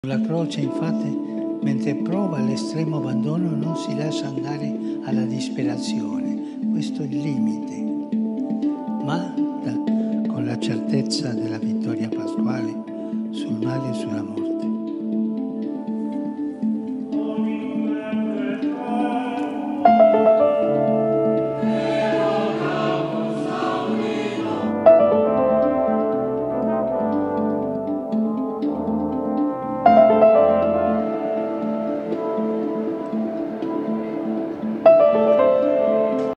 Sulla croce, infatti, mentre prova l'estremo abbandono, non si lascia andare alla disperazione. Questo è il limite. Ma con la certezza della vittoria pasquale sul male e sulla morte.